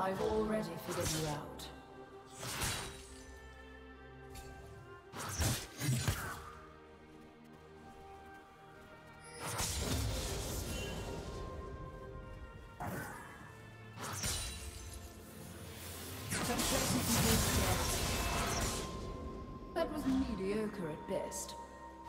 I've already figured you out. That was mediocre at best.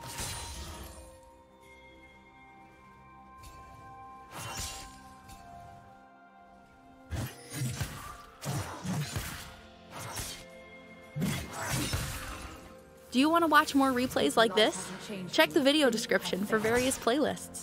Do you want to watch more replays like this? Check the video description for various playlists.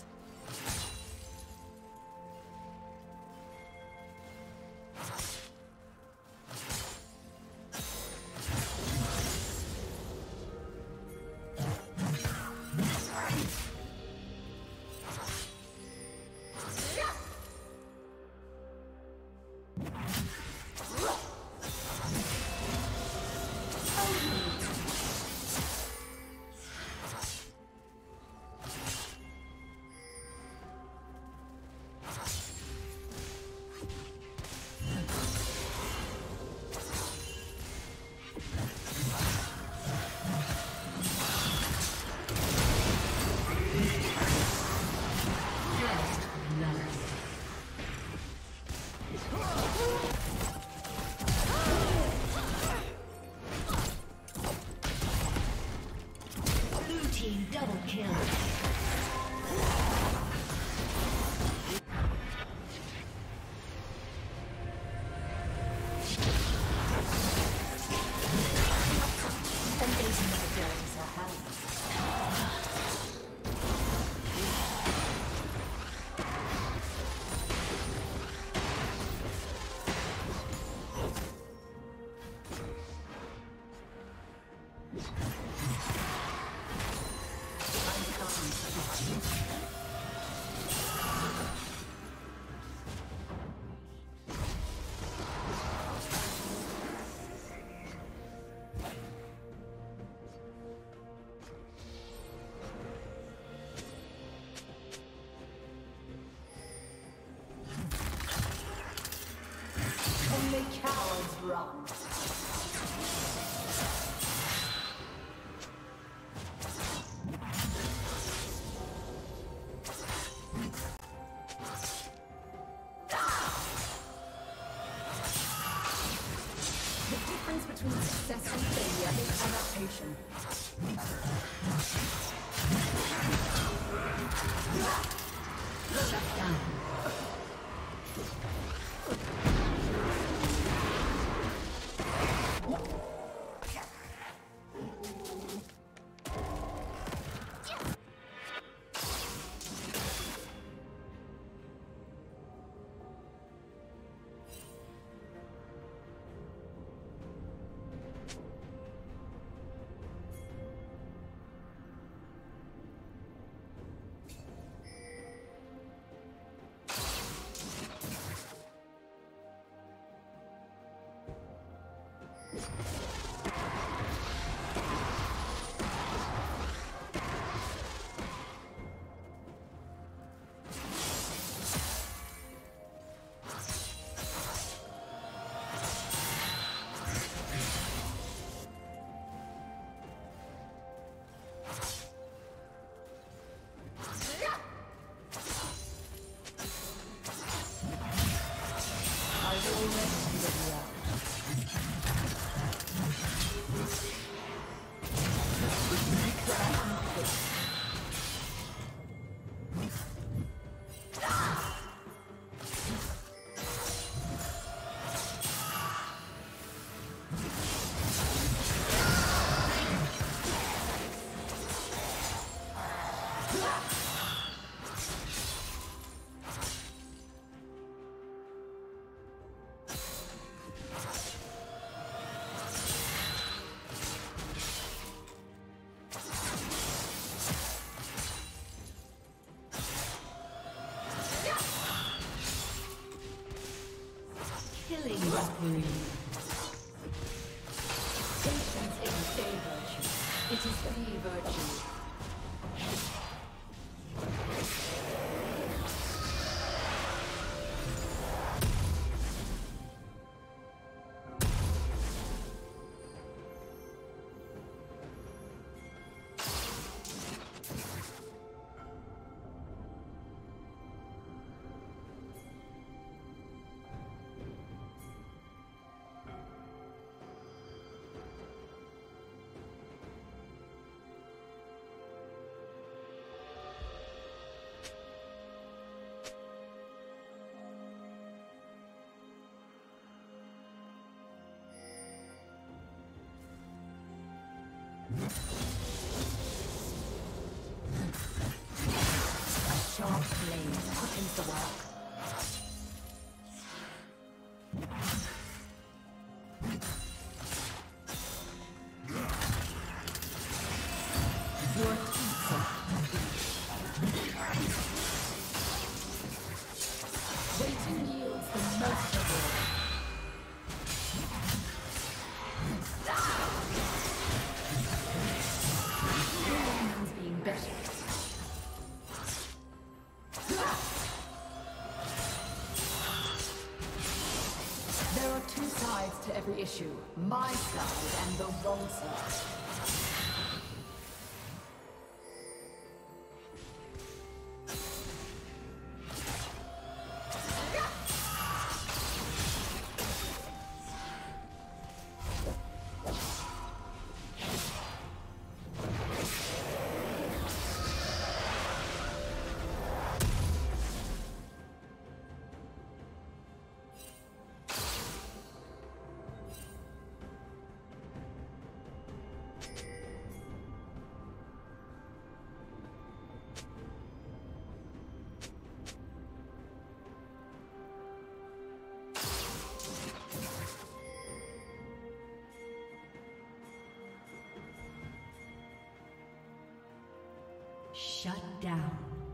Only cowards run. The difference between success and failure is adaptation. Shut down. Killing spree. Patience is a virtue. It is the virtue. the work. Your waiting yields the most reward. Everyone's being better. There are two sides to every issue, my side and the wrong side. Shut down.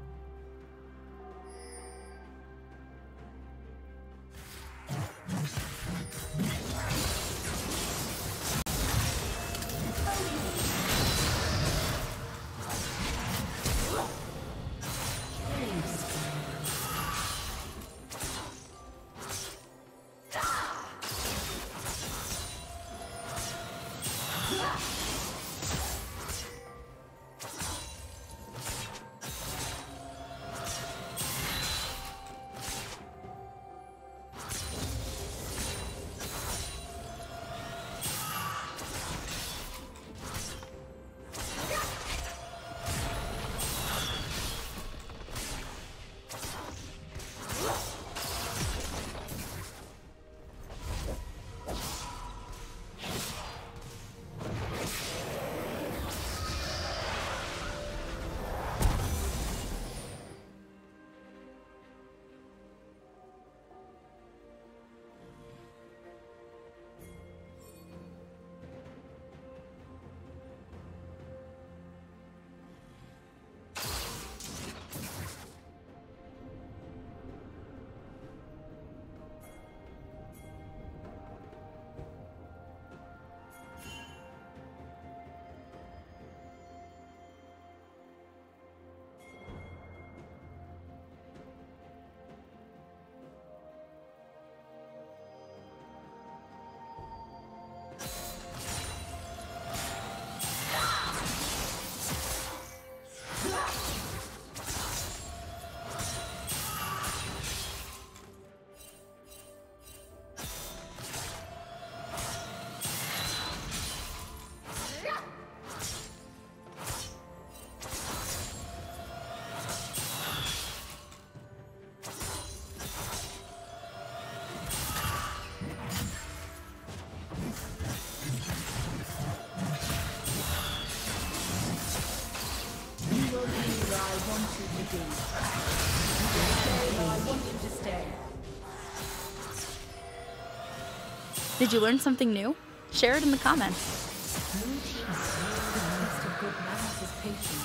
Did you learn something new? Share it in the comments. Good manners is patience.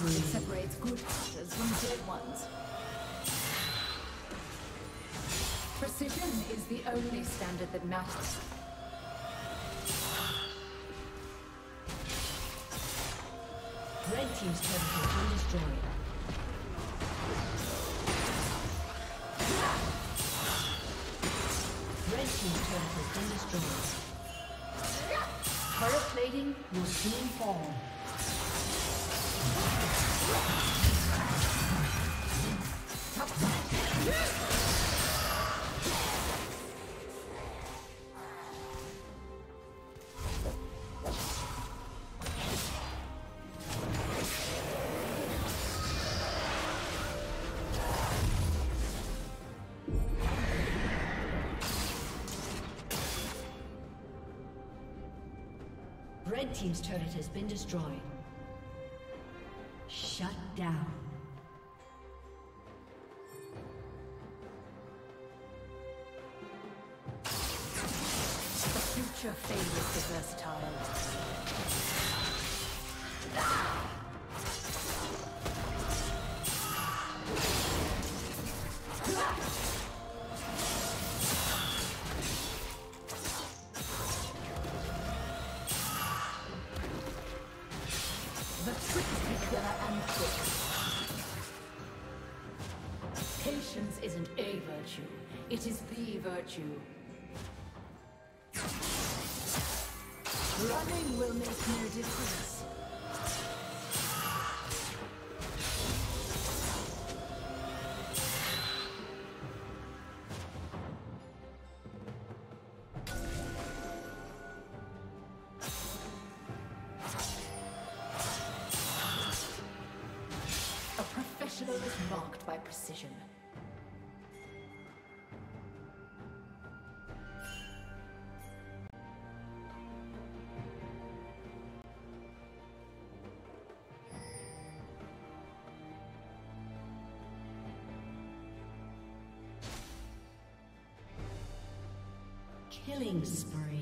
It separates good hunters from dead ones. Precision is the only standard that matters. Red team's turret has been destroyed. Red team's turret has been destroyed. Turret plating will soon fall. Red team's turret has been destroyed. Shut down. The future favors the versatile. The trick is together and quick. Patience isn't a virtue, it is the virtue. Running will make no difference. A professional is marked by precision. Killing spree.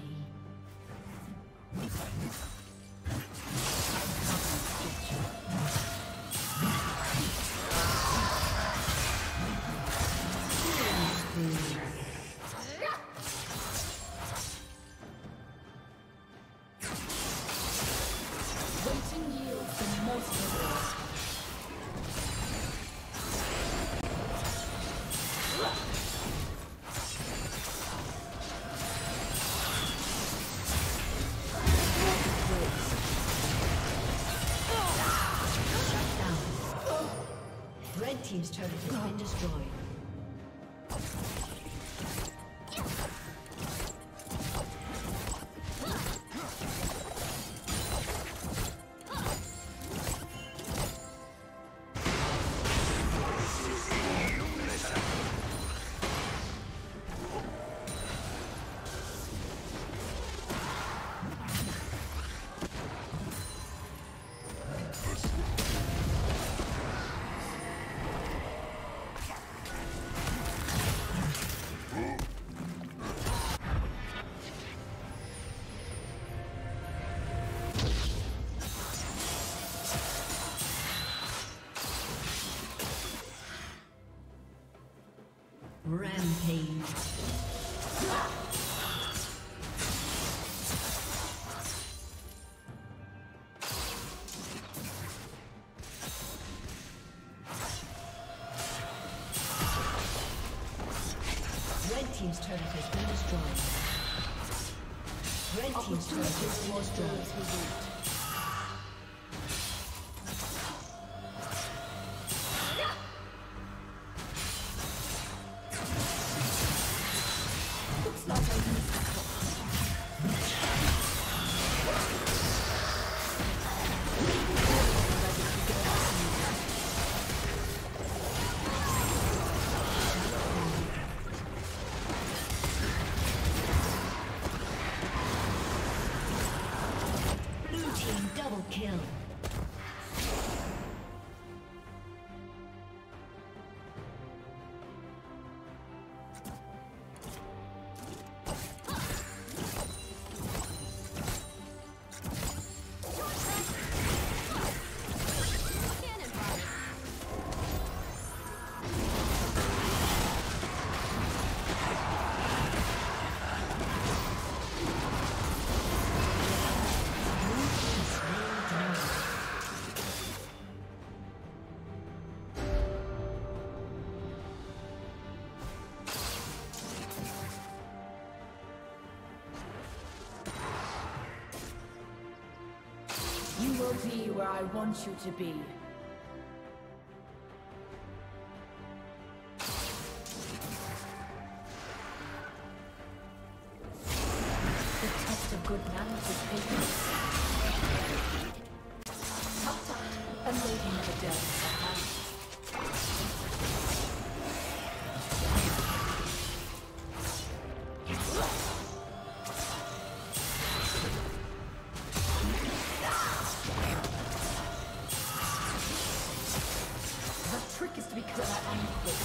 Waiting yields the most rewards. Red team's turret has been destroyed. Rampage. Red team's turret has been destroyed. Red team's turret has been destroyed. Be where I want you to be. The test of good manners is patience. A lady never dealt with her hands. The trick is to be clever and quick.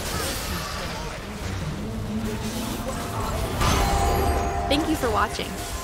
Thank you for watching.